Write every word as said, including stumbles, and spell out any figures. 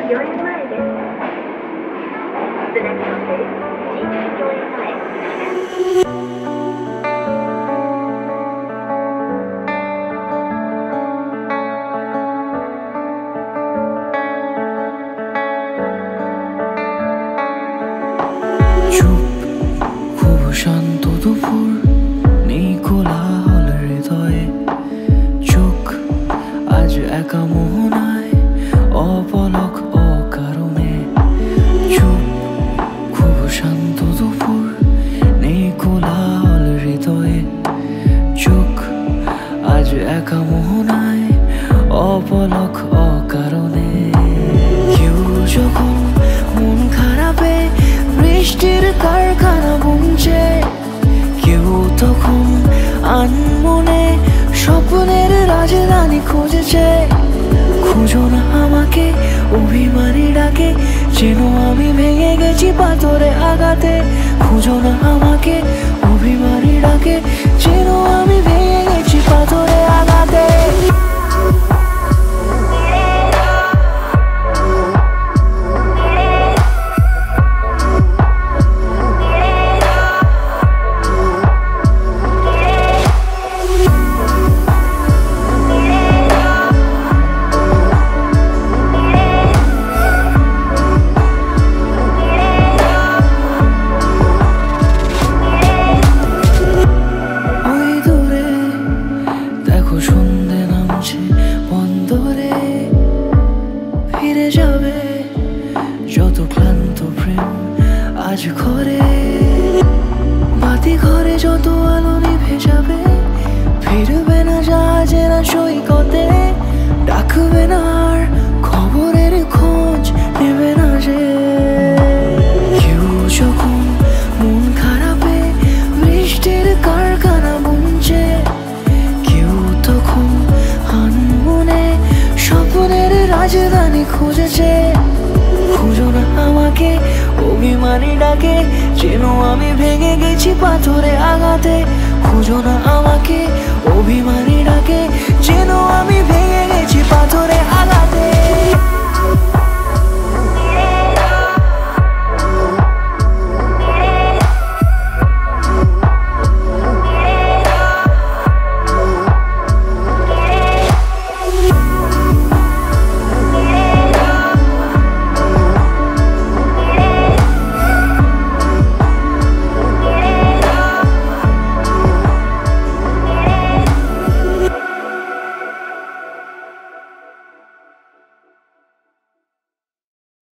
御苑前です。The next stop is 新宿御苑前。 শান্ত দুপুর নেই কোলাহল হৃদয়ে, চোখ আজ একা মোহনায় অপলক অকারণে। চুপ খুব শান্ত দুপুর নেই কোলাহল হৃদয়ে, চোখ আজ একা মোহনায় অপলক অকারণে। কেউ যখন মন খারাপে বৃষ্টির কারখানা বুনছে, কেউ তখন আনমনে স্বপ্নের রাজধানী খুঁজেছে। খুঁজো না আমাকে অভিমানী ডাকে, যেন আমি ভেঙে গেছি পাথরে আঘাতে। খুঁজো না আমাকে অভিমানী ডাকে, যেন আমি ভেঙে গেছি পাথরে আঘাতে। খুঁজেছে। খুঁজো না আমাকে অভিমানী ডাকে, যেন আমি ভেঙে গেছি পাথরে আঘাতে। খুঁজো না আমাকে অভিমানী ডাকে, যেন আমি ভেঙে গেছি পাথরে আঘাতে।